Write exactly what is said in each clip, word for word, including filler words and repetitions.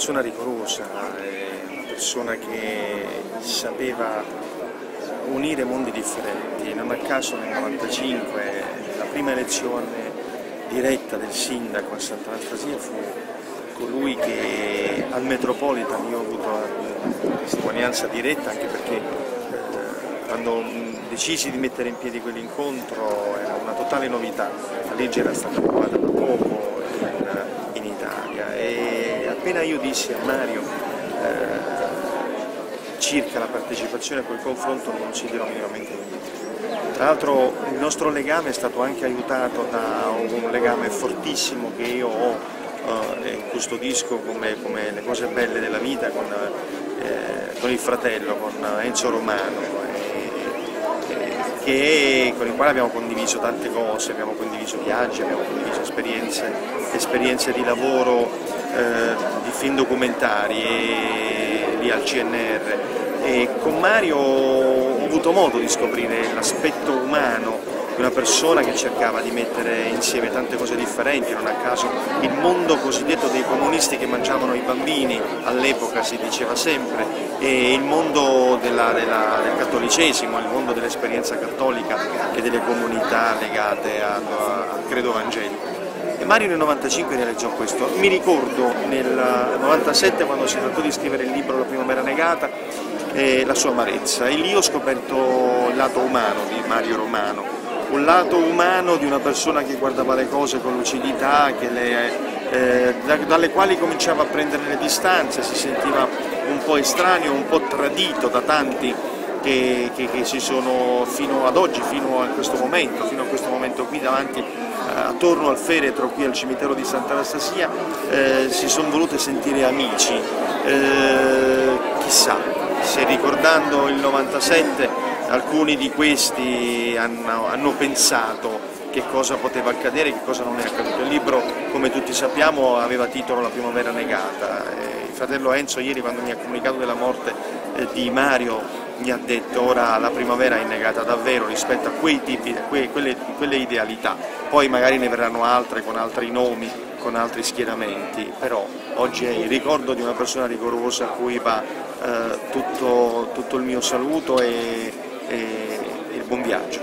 persona rigorosa, una persona che sapeva unire mondi differenti. Non a caso nel novantacinque la prima elezione diretta del sindaco a Sant'Anastasia fu colui che al Metropolitan io ho avuto la testimonianza diretta, anche perché eh, quando decisi di mettere in piedi quell'incontro era una totale novità. La legge era stata approvata da poco in, in Italia e appena io dissi a Mario eh, circa la partecipazione a quel confronto non considero minimamente niente. Tra l'altro il nostro legame è stato anche aiutato da un legame fortissimo che io ho eh, e custodisco come, come le cose belle della vita con, eh, con il fratello, con Enzo Romano, eh, eh, che, con il quale abbiamo condiviso tante cose, abbiamo condiviso viaggi, abbiamo condiviso esperienze, esperienze di lavoro, eh, di film documentari e lì al C N R. E con Mario ho avuto modo di scoprire l'aspetto umano di una persona che cercava di mettere insieme tante cose differenti. Non a caso il mondo cosiddetto dei comunisti che mangiavano i bambini, all'epoca si diceva sempre, e il mondo della, della, del cattolicesimo, il mondo dell'esperienza cattolica e delle comunità legate al, al credo evangelico. E Mario nel novantacinque realizzò questo. Mi ricordo nel novantasette, quando si trattò di scrivere il libro La primavera negata, eh, la sua amarezza, e lì ho scoperto il lato umano di Mario Romano, un lato umano di una persona che guardava le cose con lucidità, che le, eh, dalle quali cominciava a prendere le distanze, si sentiva un po' estraneo, un po' tradito da tanti che, che, che si sono fino ad oggi, fino a questo momento, fino a questo momento qui davanti, attorno al feretro qui al cimitero di Sant'Anastasia, eh, si sono volute sentire amici. Eh, chissà se ricordando il novantasette alcuni di questi hanno, hanno pensato che cosa poteva accadere e che cosa non è accaduto. Il libro, come tutti sappiamo, aveva titolo La primavera negata. Eh, il fratello Enzo ieri, quando mi ha comunicato della morte eh, di Mario, mi ha detto ora la primavera è negata davvero rispetto a quei tipi, a quelle, quelle idealità. Poi magari ne verranno altre con altri nomi, con altri schieramenti, però oggi è il ricordo di una persona rigorosa a cui va eh, tutto, tutto il mio saluto e, e il buon viaggio.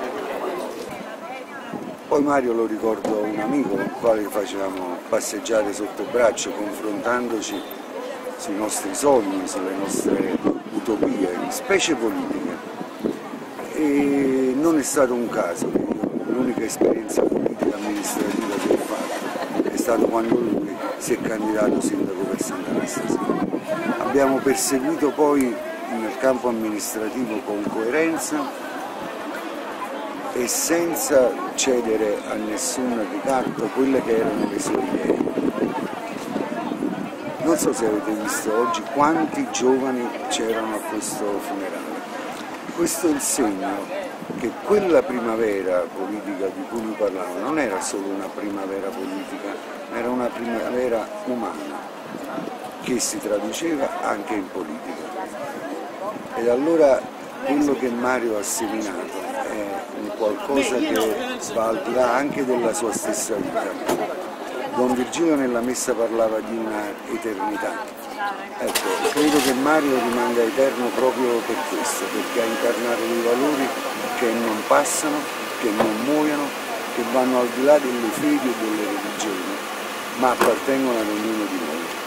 Poi Mario lo ricordo un amico con il quale facevamo passeggiate sotto braccio, confrontandoci sui nostri sogni, sulle nostre utopie, specie politiche. E non è stato un caso, l'unica esperienza politica amministrativa che ho fatto è stato quando lui si è candidato sindaco per Sant'Anastasia. Abbiamo perseguito poi nel campo amministrativo con coerenza e senza cedere a nessun ricatto quelle che erano le sue idee. Non so se avete visto oggi quanti giovani c'erano a questo funerale. Questo è il segno che quella primavera politica di cui lui parlava non era solo una primavera politica, ma era una primavera umana che si traduceva anche in politica. Ed allora quello che Mario ha seminato è un qualcosa che va al di là anche della sua stessa vita. Don Virgilio nella messa parlava di una eternità. Ecco, credo che Mario rimanga eterno proprio per questo, perché ha incarnato dei valori che non passano, che non muoiono, che vanno al di là delle fedi e delle religioni, ma appartengono ad ognuno di noi.